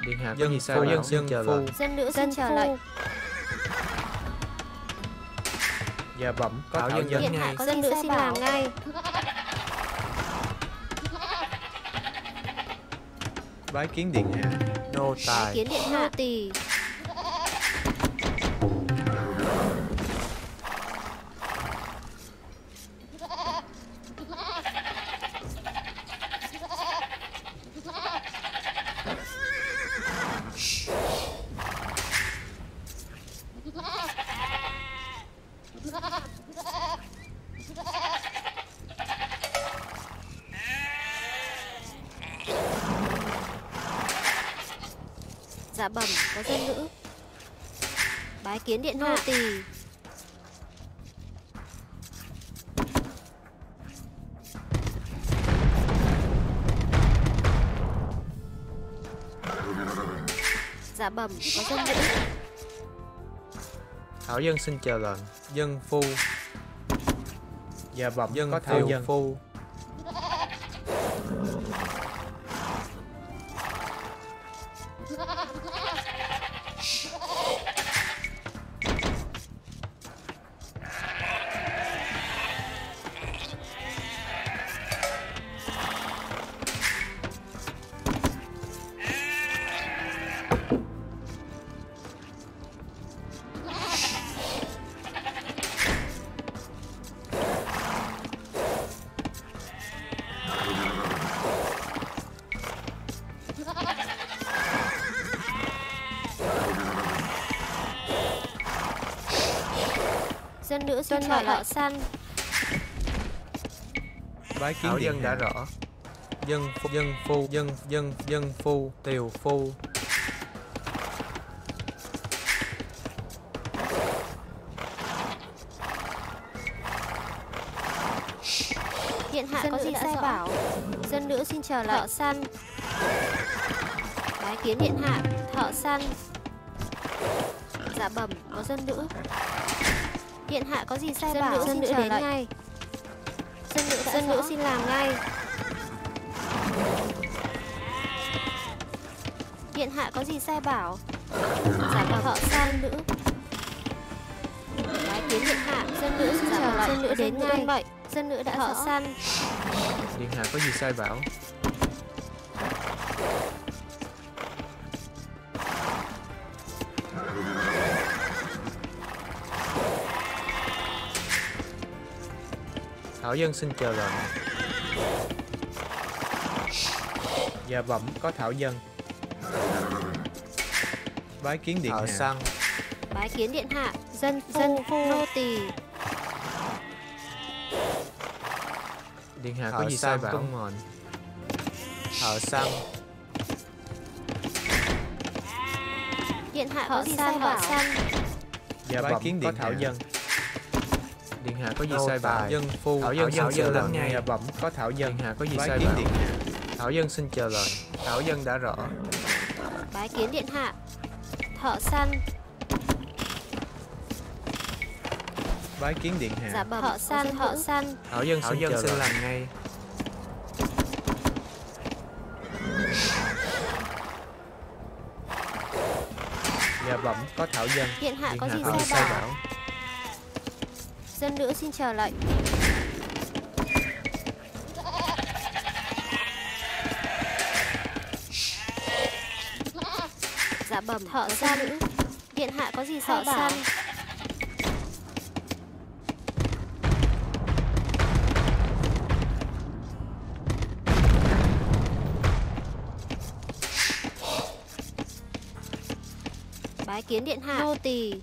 Điện hạ có gì sai bảo? Dân xin chờ lệnh. Dân nữ xin chờ lệnh. Dạ bẩm có thảo dân Điện hạ có dân nữ xin làm ngay. Bái kiến điện hạ. Nô tài. Bái kiến điện hạ. Nô tỳ. Dạ bẩm có dân nữ. Bái kiến điện hạ. Nô tỳ. Dạ bẩm có dân nữ. Thảo dân xin chờ lệnh. Dân phu. Dạ bẩm dân có thảo dân phu. Dân nữ xin mời họ săn. Bái kiến điện đã rõ. Dân phu tiều phu. Điện hạ có gì sai bảo? Dân nữ xin chờ lệnh. Thợ săn. Bái kiến điện hạ. Thợ săn. Dạ bẩm có dân nữ. Điện hạ có gì sai bảo? Dân nữ đến ngay. Dân nữ xin làm ngay. Điện hạ có gì sai bảo? Dạ bẩm thợ săn nữ. Bái kiến điện hạ. Dân nữ xin chờ lệnh. Dân nữ đến ngay. Vậy dân nữ đã thợ săn. Điện hạ có gì sai bảo? Thảo dân xin chờ lệnh. Dạ bẩm có thảo dân. Bái kiến điện hạ. Săn. Bái kiến điện hạ. Dân phu nô tỳ. Điện hạ có gì sai bảo? Tung mòn. Thợ săn. Điện hạ có gì sai bảo? Săn. Dạ bái kiến điện thảo dân. Điện hạ có gì sai bảo? Dân phu. Thảo dân xin chờ lệnh ngay. Dạ bẩm có thảo dân. Điện hạ có gì sai bảo? Điện hạ. Thảo dân xin chờ lệnh. Thảo dân đã rõ. Bái kiến điện hạ. Thợ săn. Bái kiến điện hạ. Dạ bẩm thợ săn. Thảo dân xin làm ngay. Dạ bẩm có thảo dân. Điện hạ có gì sai bảo? Dân nữ xin chờ lệnh. Dạ bẩm thợ săn nữ. Điện hạ có gì sai bảo? Bái kiến điện hạ. Nô tỳ.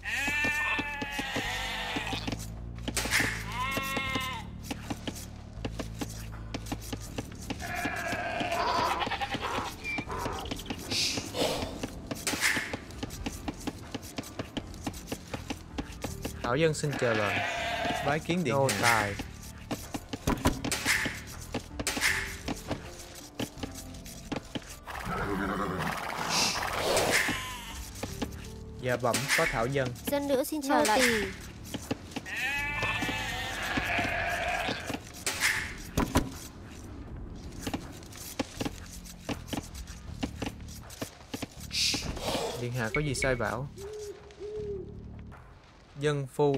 Thảo dân xin chờ lệnh. Bái kiến điện hạ. Tài. Dạ bẩm có thảo dân. Dân nữ xin chờ lệnh. Điện hạ có gì sai bảo? Dân phu.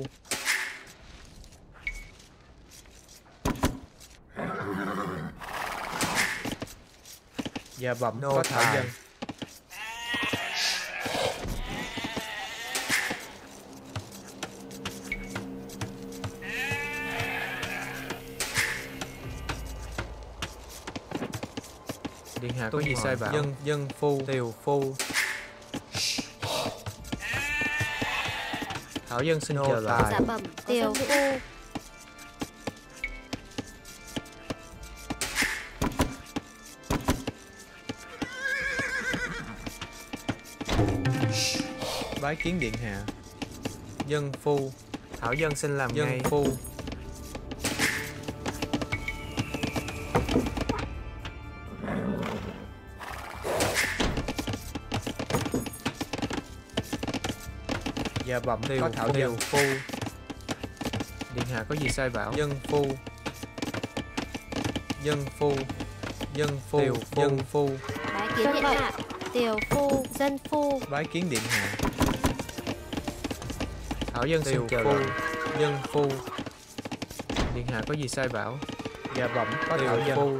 Dạ bẩm có thảo dân. Điện hạ có gì sai bảo? Dân phu. Tiều phu. Thảo dân xin chờ lại. Dạ bẩm tiều phu. Bái kiến điện hạ. Dân phu. Thảo dân xin làm ngay. Dân phu. Dạ bẩm có thảo dân. Phu. Điện hạ có gì sai bảo? Dân phu. Dân phu. Dân phu. Dân phu. Bái kiến điện hạ. Tiều phu. Dân phu. Bái kiến điện hạ. Thảo dân xin chờ lại. Dân phu. Điện hạ có gì sai bảo? Dạ bẩm có thảo dân. Phu.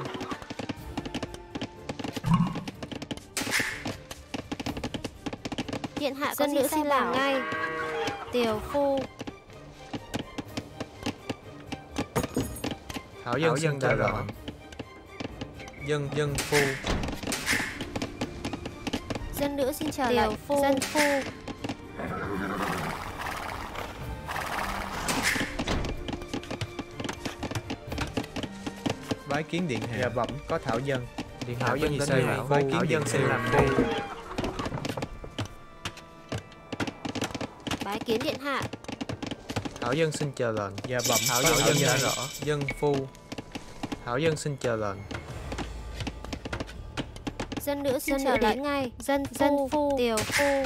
Điện hạ có nữ xin làm ngay. Tiều phu. Thảo dân xin chờ lại. Dân phu. Dân nữ xin chờ lại. Dân phu. Bái kiến điện hạ. Dạ bẩm có thảo dân. Điện hạ có gì sai bảo? Bái kiến dân xin làm ngay. Bái kiến điện hạ. Thảo dân xin chờ lệnh. Dạ bẩm thảo dân đã rõ. Dân phu. Thảo dân xin chờ lệnh. Dân nữ xin chờ đến ngay. Dân phu. Tiều phu.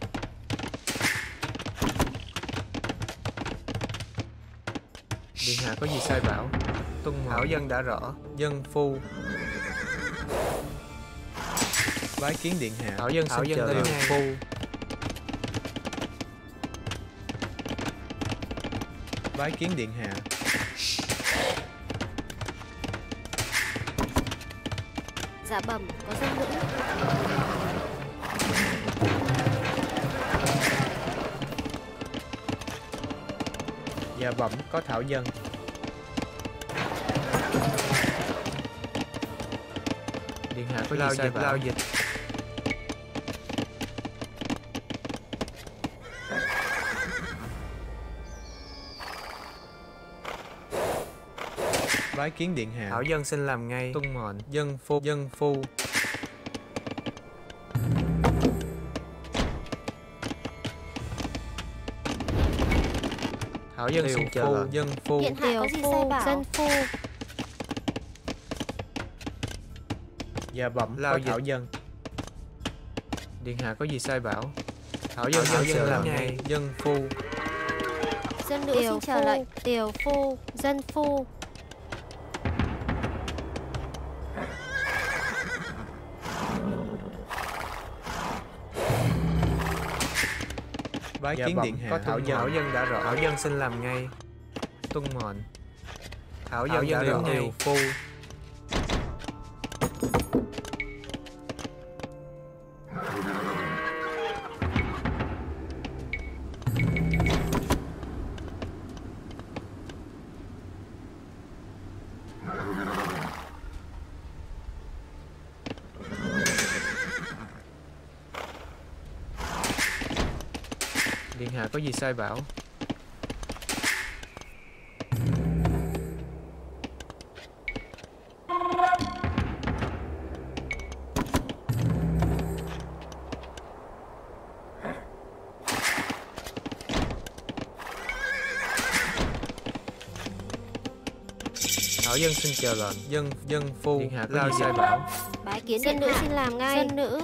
Điện hạ có gì sai bảo? Tuân thảo dân đã rõ. Dân phu. Bái kiến điện hạ. Thảo dân xin chờ lệnh. Phu. Bái kiến điện hạ. Dạ bẩm có dân nữ. Dạ bẩm có thảo dân. Điện hạ có gì sai bảo? Lao dịch. Bái kiến điện hạ. Thảo dân xin làm ngay. Tuân mệnh. Dân phu. Dân phu. Thảo dân xin chờ lệnh. Dân phu. Điện hạ có gì sai bảo? Dân phu. Dạ bẩm lao thảo dân. Điện hạ có gì sai bảo? Thảo dân xin làm ngay. Dân phu. Dân nữ xin chờ lệnh. Tiều phu. Dân phu. Bái kiến điện hạ. Có thảo dân đã rõ. Thảo dân xin làm ngay. Tuân mệnh. Thảo dân đã rõ. Tiều phu. Điện hạ có gì sai bảo? Thảo dân xin chờ lệnh. Dân phu. Điện hạ có gì sai bảo? Bái kiến dân nữ xin làm ngay. Dân nữ.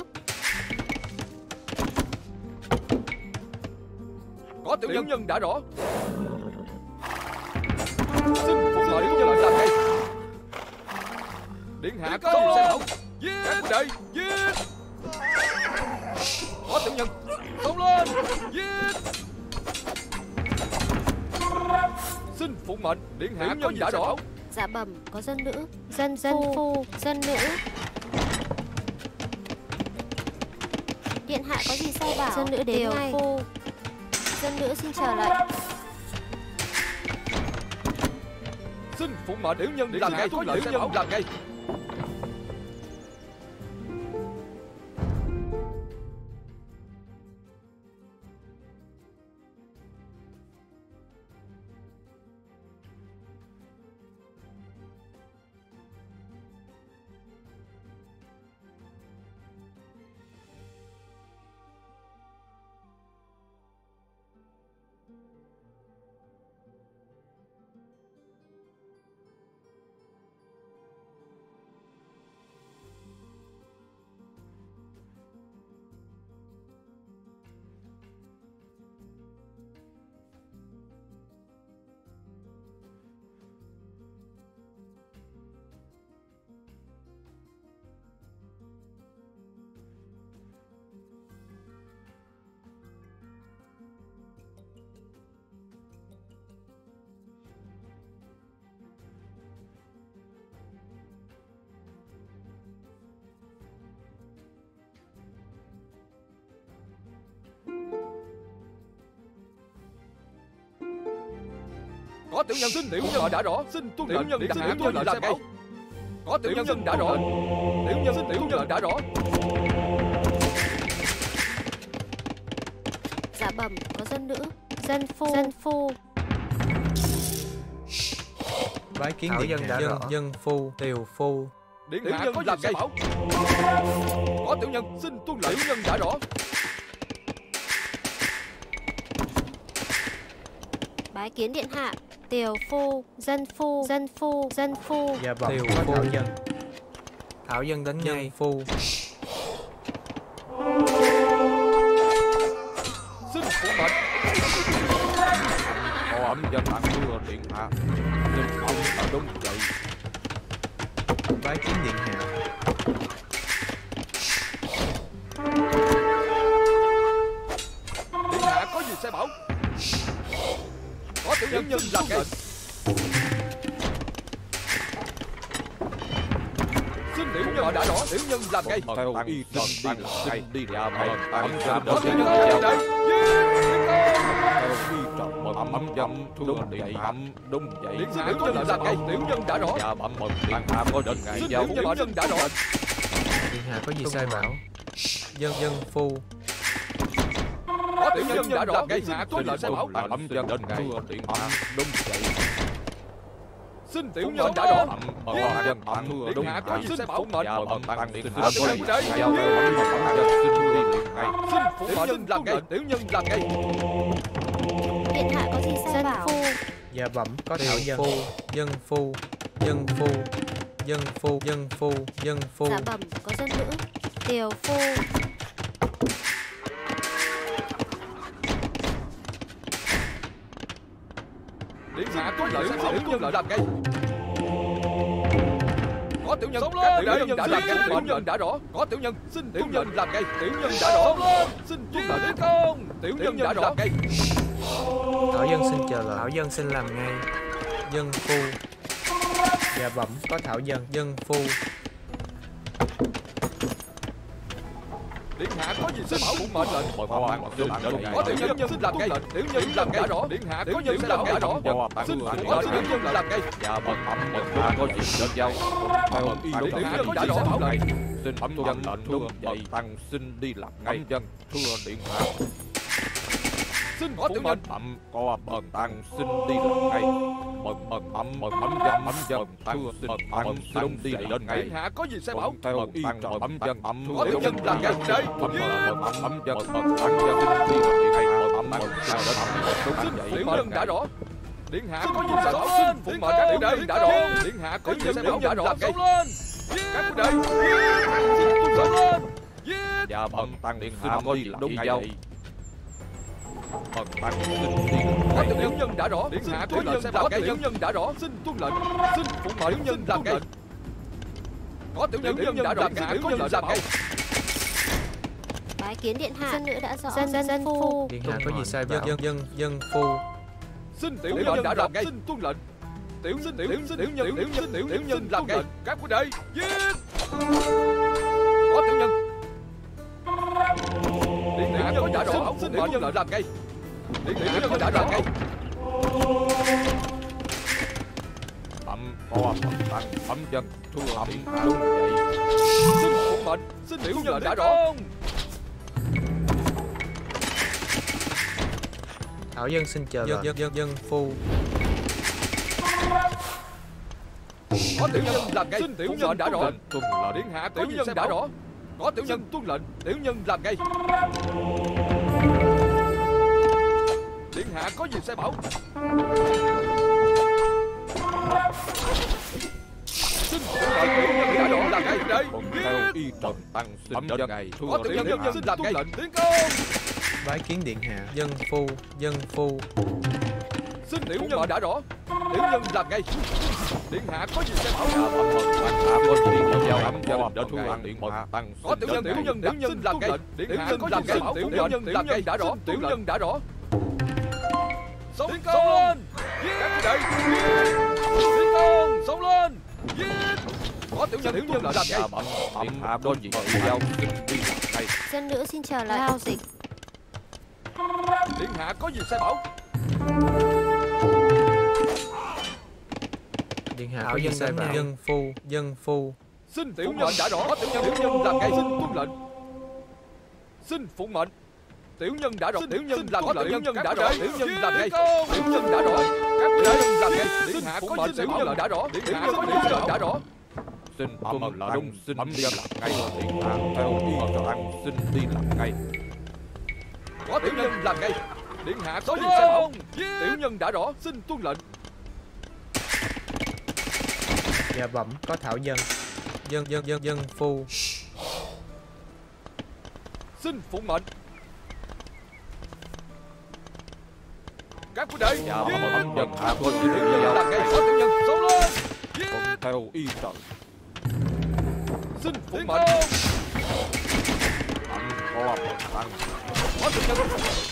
Có tiểu nhân đã rõ. Xin phục lợi cho lệnh làm ngay. Điện hạ có gì sai bảo? Các đệ giết. Có tiểu nhân. Xông lên. Giết. Xin phụng mệnh. Điện hạ có gì đã rõ? Dạ bẩm, có dân nữ. Dân phu. Dân nữ. Điện hạ có gì sai bảo? Dân nữ đến ngay. Dân nữ xin chờ lệnh. Xin phụng mệnh. Tiểu nhân làm ngay. Tiểu nhân làm ngay. Có tiểu nhân xin tiểu nhân đã rõ. Xin tuân lệnh. Điện hạ có gì làm ngay. Có tiểu nhân xin đã rõ. Tiểu nhân xin tiểu nhân đã rõ. Dạ bẩm, có dân nữ. Dân phu. Bái kiến điện hạ. Dân phu. Tiều phu. Điện hạ có làm ngay. Có tiểu nhân xin tuân lệnh. Tiểu nhân đã rõ. Bái kiến điện hạ. Tiều phu. Dân phu. Dạ bẩm, Tiều có thảo dân. Thảo dân đến ngay. Phu. Xin phụng mệnh. Có ẩm dân tặng thưa điện hạ. Xin ông ở đúng vậy. Bái kiến điện hạ. Điện hạ có gì sai bảo? Có tiểu nhân làm ngay. Xin tiểu nhân đã rõ. Tiểu nhân làm ngay. Theo y tân đi làm ngay. Có tiểu nhân làm ngay. Theo y trọng ẩm dân thưa điện hạ. Đúng vậy. Điện hạ có gì làm ngay. Tiểu nhân đã rõ. Dạ bẩm mừng điện hạ có định ngày. Xin tiểu nhân đã rõ. Điện hạ có gì sai bảo? Dân phu. Có tiểu nhân đã rõ. Điện hạ có gì sai bảo? Ẩm dân đến ngày. Điện hạ đúng vậy. Xin tiểu nhân đã rõ. Dân tặng thưa đúng hạ có gì sai bảo? Dạ bẩm tăng điện hạ có gì sai bảo? Xin phụng mệnh làm ngay. Tiểu nhân làm ngay. Điện hạ có gì sai bảo? Dạ bẩm, có thảo dân. Dân phu. Dạ bẩm, có dân nữ. Tiều phu. Điện hạ có lợi sai tiểu nhân làm ngay. Có tiểu nhân tiểu nhân đã làm ngay. Tiểu nhân đã rõ. Có tiểu nhân xin tiểu nhân làm ngay. Tiểu nhân đã rõ. Xin tuân lệnh công. Tiểu nhân đã rõ ngay. Thảo dân xin chờ lệnh. Thảo dân xin làm ngay. Dân phu. Dạ bẩm, có thảo dân. Dân phu. Điện hạ có gì xin bảo phụng mệnh lệnh. Có tiểu nhân xin làm ngay. Tiểu nhân làm ngay rõ. Điện hạ có nhân xin làm ngay rõ. Xin có tiểu nhân làm ngay. Dạ bẩm có gì đến giao. Theo y đúng tiểu nhân đã rõ. Xin ẩm dân lệnh đúng vậy. Tăng xin đi làm ngay. Dân thưa điện hạ. Xin có tiểu nhân có bần tăng xin đi làm ngay. Ẩm dân thưa xin tăng xin đi lên ngay. Điện hạ có gì sai bảo? Theo y trọng ẩm dân có tiểu nhân làm ngay đây. Ẩm dân xin đi làm ngay. Xin tiểu nhân đã rõ. Điện hạ có gì sai bảo? Xin phụng mệnh các tiểu nhân đã rõ. Điện hạ có gì sai bảo đã rõ. Xông lên. Các đệ xin xông lên. Dạ bần tăng điện hạ có gì đúng giao. Bần tăng xin đi. Có tiểu nhân đã rõ. Điện hạ có nhân làm ngay. Tiểu nhân đã rõ. Xin tuân lệnh. Xin phụng mệnh tiểu nhân làm ngay. Có tiểu nhân đã rõ. Điện hạ có nhân làm ngay. Bái Bái kiến điện hạ. Dân nữ đã rõ. Dân phu. Điện hạ có gì sai bảo? Dân phu. Xin tiểu nhân đã làm ngay. Xin tuân lệnh. Tiểu nhân làm ngay. Các huynh đệ giết. Có tiểu nhân. Điện hạ có đã rõ. Xin tiểu nhân làm ngay. Điện hạ có đã làm ngay. Bẩm dân thu thập đúng vậy. Xin phụ mệnh. Xin tiểu nhân đã rõ. Thảo dân xin chờ dân phu. Có tiểu nhân làm ngay. Xin tiểu nhân đã rõ. Tuân lệnh. Điện hạ tiểu nhân đã rõ. Có tiểu nhân tuân lệnh. Tiểu nhân làm ngay. Điện hạ có gì sai bảo. Xin tiểu nhân đã rõ làm ngay. Đây. Theo y trần tăng xin dân ngày. Có tiểu nhân xin làm ngay. Tiến công. Bái kiến điện hạ. Dân phu. Xin tiểu nhân đã rõ. Tiểu nhân làm ngay. Điện hạ có gì sai bảo. Có tiểu nhân làm ngay. Điện hạ có gì sai bảo. Tiểu nhân đã rõ. Tiểu nhân đã rõ. Xông lên. Các đệ. Tiến công. Xông lên. Giết. Có tiểu nhân làm ngay. Điện hạ có gì giao xin đi ngay. Dân nữ xin chờ lại. Giao dịch. Điện hạ có gì sai bảo. Điện hạ có gì sai bảo. Dân phu. Xin tiểu nhân đã rõ. Tiểu nhân làm ngay. Xin tuân lệnh. Xin phụng mệnh. Tiểu nhân đã rõ. Tiểu nhân làm ngay. Tiểu nhân đã rõ. Tiểu nhân làm ngay. Tiểu nhân đã rõ. Các vị làm ngay. Điện hạ có gì sai bảo. Đã rõ. Điện hạ có gì sai bảo. Đã rõ. Xin tuân lệnh. Xin đi làm ngay. Điện hạ theo y trần xin đi làm ngay. Có tiểu nhân làm ngay. Điện hạ có gì sai bảo. Tiểu nhân đã rõ. Xin tuân lệnh. Dạ bẩm có thảo dân. Dân phu. Xin phụng mệnh. Các quý đệ. Dạ bẩm dân hạ có gì làm ngay. Có tiểu nhân xông lên. Giết. Theo y trần. Xin phụng mệnh. Có tiểu nhân.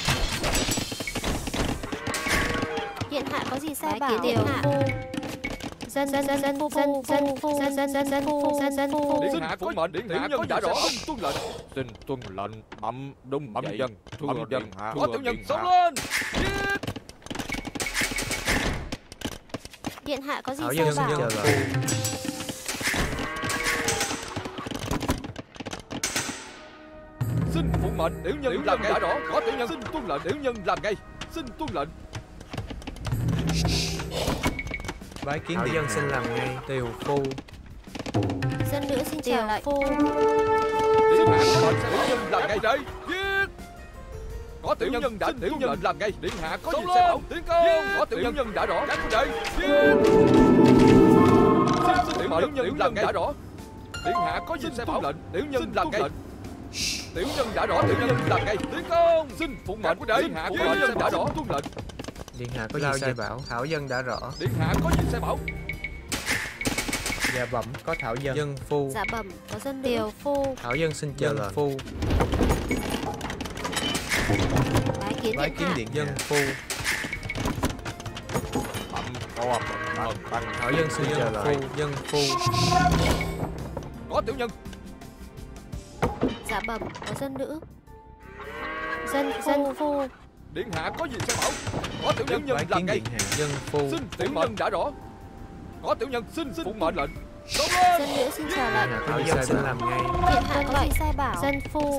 Điện hạ có gì sai bảo. Điện hạ. Dân phu. Điện hạ phụng mệnh. Điện hạ có đã rõ. Tuân lệnh. Xin tuân lệnh. Bẩm đúng bẩm dân. Thưa dân hạ. Có tiểu nhân xông lên. Giết. Điện hạ có gì Thảo sai dân bảo. chờ lời. Xin phụng mệnh. Tiểu nhân làm ngay. Đã rõ. Có tiểu nhân xin tuân lệnh. Tiểu nhân làm ngay. Xin tuân lệnh. Bái kiến điện hạ. Xin làm ngay. Tiều phu. Dân nữ xin chờ lại. Phu. Điện hạ có mệnh. Tiểu nhân làm ngay. Đây. Giết. Có tiểu nhân đã. Tiểu nhân làm ngay. Điện hạ có gì sai bảo. Tiến công. Có tiểu nhân đã rõ. Các đây. Giết. Xin tiểu nhân làm ngay. Đã rõ. Điện hạ có gì sai bảo. Tiểu nhân làm ngay. Tiểu nhân đã rõ. Tiểu nhân làm ngay. Tiến công. Xin phụng mệnh. Điện hạ có gì đã rõ. Tuân lệnh. Điện hạ có gì sai bảo. Thảo dân đã rõ. Điện hạ có gì sai bảo. Dạ bẩm có thảo dân. Dân phu. Dạ bẩm có dân điều phu. Thảo dân xin chờ lời. Phu. Bái kiến điện dân phu. Thảo dân xin chờ lời. Dân phu. Có tiểu nhân. Dạ bẩm có dân nữ. Dân phu. Điện hạ có gì sai bảo. Có tiểu nhân làm ngay. Dân phu. Xin tiểu nhân đã rõ. Có tiểu nhân xin phụng mệnh lệnh. Dân nữ xin chờ lại. Thảo dân xin làm ngay. Điện hạ có gì sai bảo. Dân phu.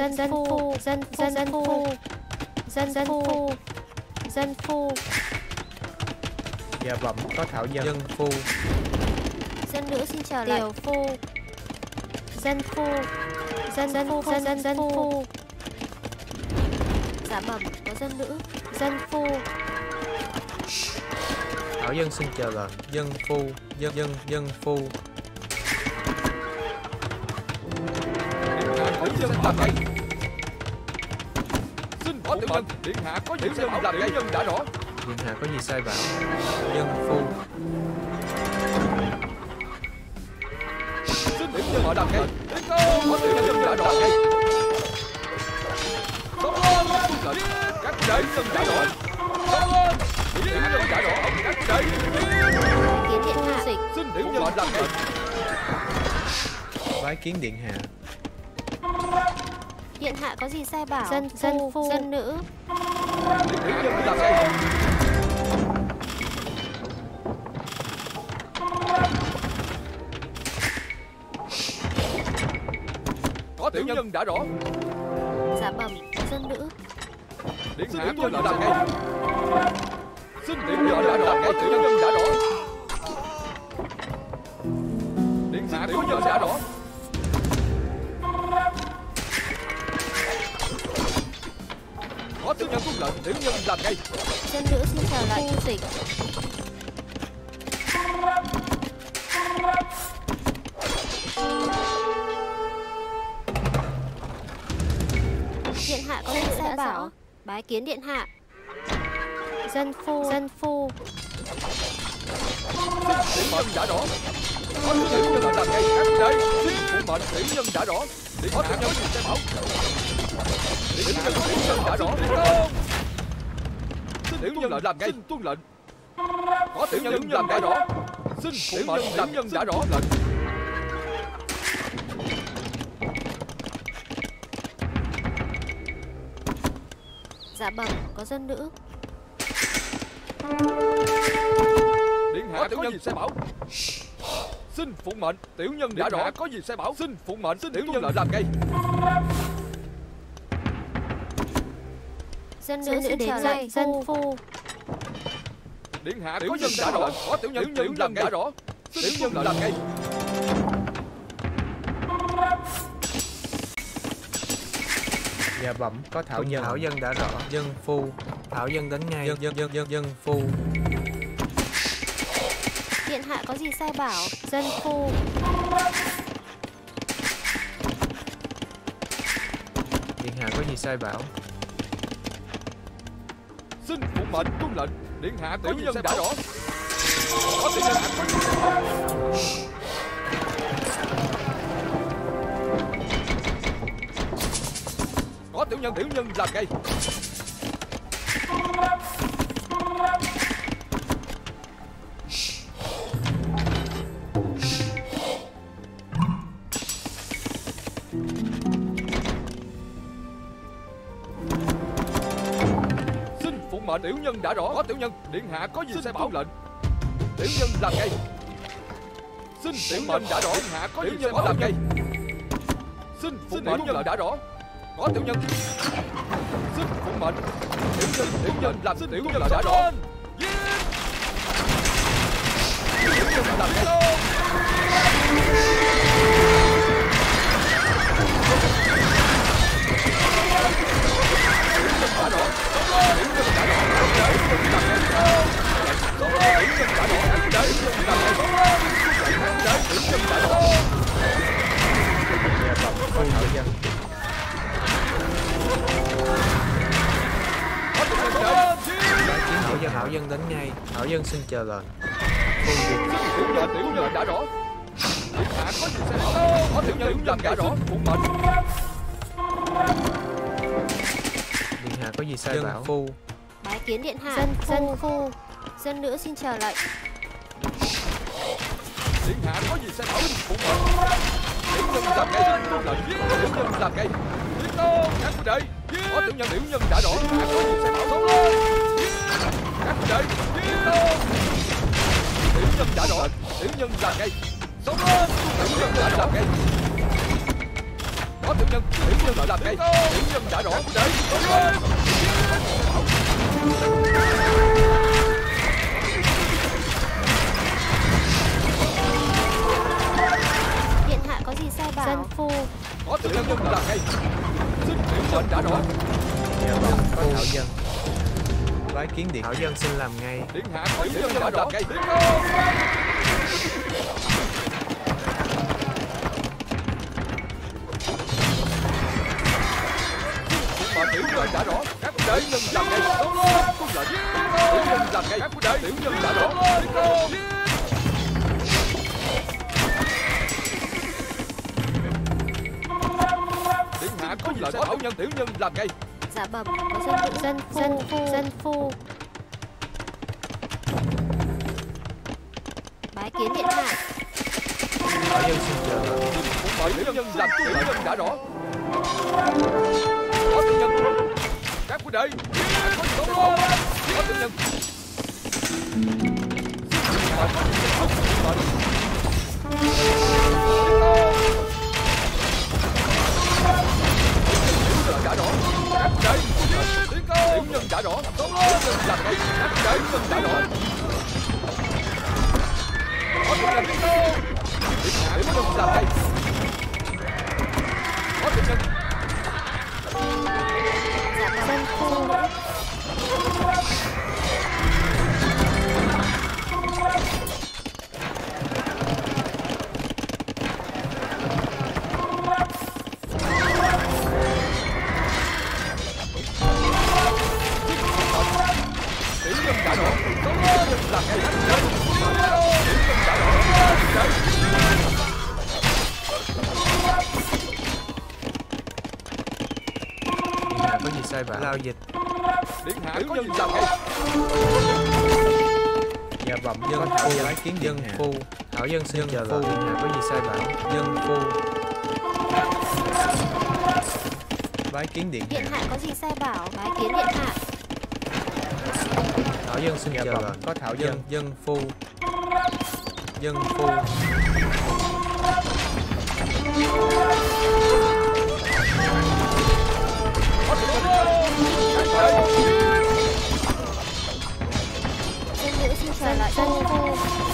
Dân phu. Dạ bẩm có thảo dân. Dân phu. Dân nữ xin chờ lại. Điều phu. Dân phu. Dân phu. Dạ bẩm có dân nữ. Dân phu. Thảo dân xin chờ lời. Dân phu. Dân phu. Xin có tiểu nhân. Điện hạ có gì sai bảo. Tiểu nhân đã rõ. Điện hạ có gì sai bảo. Dân phu. Xin tiểu nhân làm ngay. Tiến công. Có tiểu nhân đã rõ ngay. Sống lên, tuân lệnh. Các quân đệ dân giả đỏ. Sống lên. Điện hạ có giả đỏ. Các quân đệ. Kiến điện hạ. Xin tiểu nhân làm lệnh. Bái kiến điện hạ. Điện hạ có gì sai bảo? Dân phu, dân nữ. Tiểu nhân làm lệnh. Có tiểu nhân đã rõ. Dạ bẩm, dân nữ. Điện hạ có lệnh làm ngay. Xin tiểu nhân đã rõ. Có tiểu nhân đã rõ. Điện hạ có nhân đã rõ. Có tiểu nhân tuân lệnh. Tiểu nhân làm ngay. Dân nữ xin chào lại phu dịch. Điện hạ có gì sai bảo? Bái kiến điện hạ. Dân phu, dân phu. Tiểu nhân đã rõ. Có tiểu nhân làm ngay. Các đây. Xin phụ mệnh. Tiểu nhân đã rõ. Có tiểu nhân sẽ bảo. Tiểu nhân đã rõ. Tiểu nhân làm ngay. Tuân lệnh. Có tiểu nhân làm ngay rõ. Xin phụ mệnh. Tiểu nhân đã rõ. Lệnh. Dạ bẩm, có dân nữ. Điện hạ có gì sai bảo? Xin phụng mệnh. Tiểu nhân đã rõ. Có gì sai bảo? Xin phụng mệnh. Xin tiểu nhân làm ngay. Dân nữ xin chào lại dân phu. Điện hạ có nhân đã rõ. Có tiểu nhân làm đã rõ. Tiểu nhân làm ngay. Dạ bẩm, có thảo dân. Thảo dân đã rõ. Dân phu. Thảo dân đến ngay. Dân phu. Điện hạ có gì sai bảo? Dân phu. Điện hạ có gì sai bảo? Xin phụng mệnh tuân lệnh. Điện hạ tiểu nhân đã rõ. Có tiểu nhân có gì sai bảo? Có tiểu nhân làm ngay. Xin phụng mệnh. Tiểu nhân đã rõ. Có tiểu nhân. Điện hạ có gì sai bảo? Lệnh. Tiểu nhân làm ngay. Xin tiểu mệnh đã rõ. Điện hạ có gì sai bảo? Làm ngay. Xin phụng mệnh. Tiểu nhân đã rõ. Có tiểu nhân. Xin phụng mệnh. Tiểu nhân làm. Xin tiểu nhân đã rõ. Tiểu nhân làm ngay. Thảo dân đến ngay. Thảo dân xin chờ lệnh. Tiểu nhân đã rõ. Điện hạ có gì sai bảo? Có tiểu nhân làm đã rõ. Phụng mệnh. Điện hạ có gì sai bảo? Dân phu. Bái kiến điện hạ. Dân phu. Dân nữ xin chờ lệnh. Điện hạ có gì sai bảo? Phụng mệnh. Tiểu nhân làm ngay. Tuân lệnh. Tiểu nhân làm ngay. Tiến công. Các quân đệ. Có tiểu nhân đã rõ. Điện hạ có gì sai bảo? Sống lên. Các quân đệ. Tiến công. Tiểu nhân đã rõ. Tiểu nhân làm ngay. Sống lên. Tiểu nhân đã làm ngay. Có tiểu nhân làm ngay. Tiểu nhân đã rõ. Quân đệ. Sống lên. Điện hạ có gì sai bảo? Dân phu. Có tiểu nhân làm ngay. Xin tiểu nhân đã rõ. Dạ vâng, có thảo dân. Bái kiến điện. Thảo dân xin làm ngay. Điện hạ có tiểu nhân đã rõ. Ngay. Tiểu nhân đã rõ. Các quân đệ nhân làm ngay. Đúng luôn. Tuân lệnh. Tiểu nhân làm ngay. Các quân đệ. Tiểu nhân đã rõ. Điện hạ có gì sai bảo? Tiểu nhân làm ngay. Dạ bẩm có dân phu. Bái kiến điện hạ. Thảo dân xin chờ lệnh. Bảy nhân làm chủ nhân đã rõ. Có tướng nhân. Các quân đệ. Có tướng nhân. Đã rõ. Các quân đệ. Tiến công. Nhân đã rõ. Tốt lên. Làm ngay. Các quân đệ. Nhân đã rõ. Có tướng nhân. Tiến công. Điểm nhân làm ngay. Có tướng nhân. Dân phu. Có gì sai bảo? Lao dịch. Điện hạ có gì làm ngay. Dạ bẩm dân phu. Bái kiến dân phu. Thảo dân xin chờ lệnh. Điện hạ có gì sai bảo? Dân phu. Bái kiến điện hạ. Điện hạ có gì sai bảo? Bái kiến điện hạ. Thảo dân xin chờ lệnh. Có thảo dân. Dân phu. Dân phu. Dân nữ xin trở lại dân phu.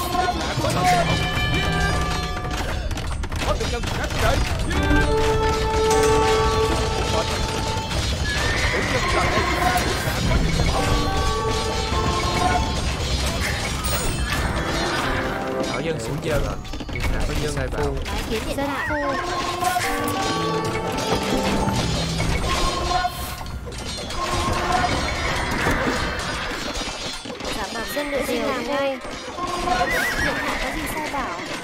Có tướng nhân. Các quân đệ. Tướng nhân làm ngay. Có gì sai bảo. Thảo dân xin chờ lệnh. Điện hạ có gì sai bảo? Bái kiến điện hạ. Dạ bẩm dân nữ xin làm ngay. Điện hạ có gì sai bảo?